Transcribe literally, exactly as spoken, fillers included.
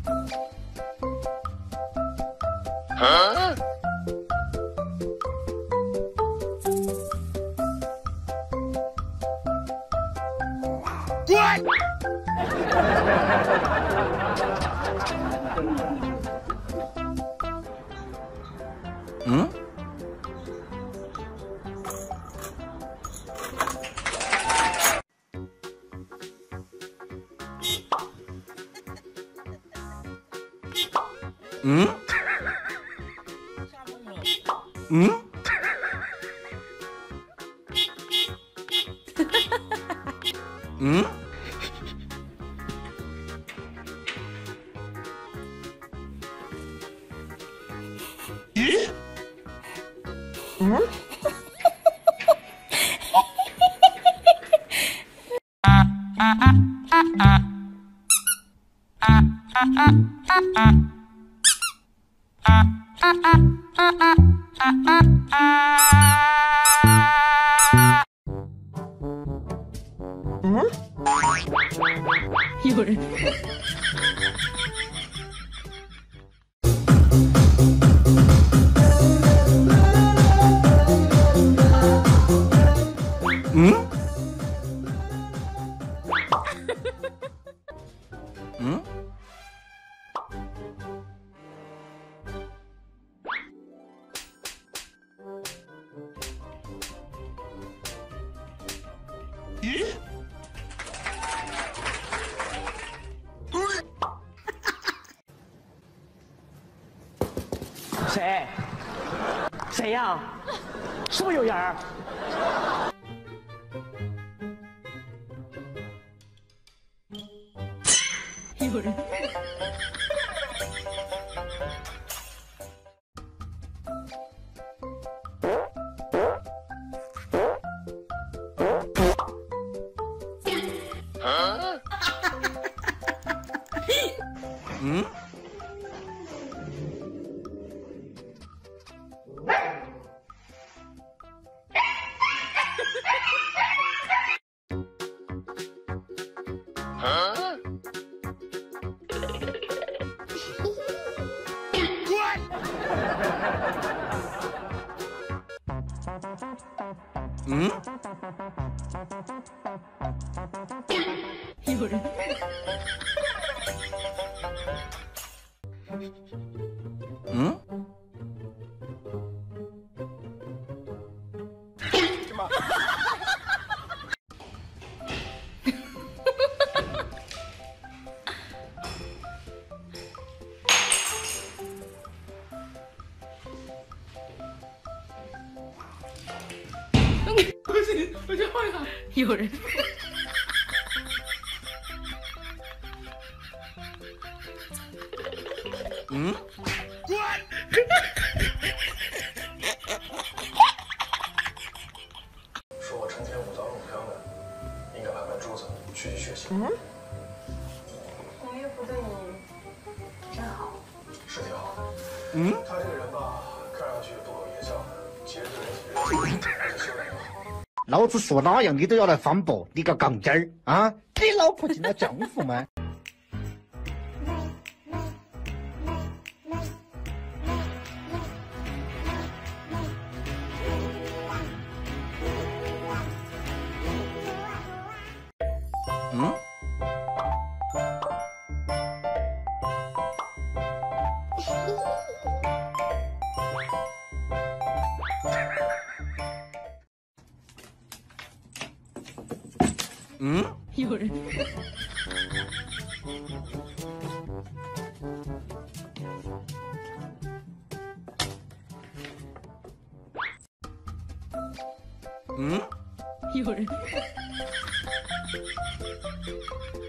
啊 What? 嗯？嗯？嗯？嗯？ 嗯？有人。嗯？嗯？咦？谁？谁呀？是不是有人儿？有人。啊？嗯？啊？ 嗯？有人。嗯？什么？不行，我先换一下。有人。嗯？ 说我成天舞蹈咏香的，应该拍拍桌子，学习学习。 嗯？我岳父对你真好， 是挺好的。 嗯？ 他这个人吧，看上去不苟言笑的，其实对人挺认真，而且修养也好。 老子说哪样你都要来反驳，你个杠精儿啊！你老婆进了丈夫吗？嗯？嗯？ 有人。嗯？有人。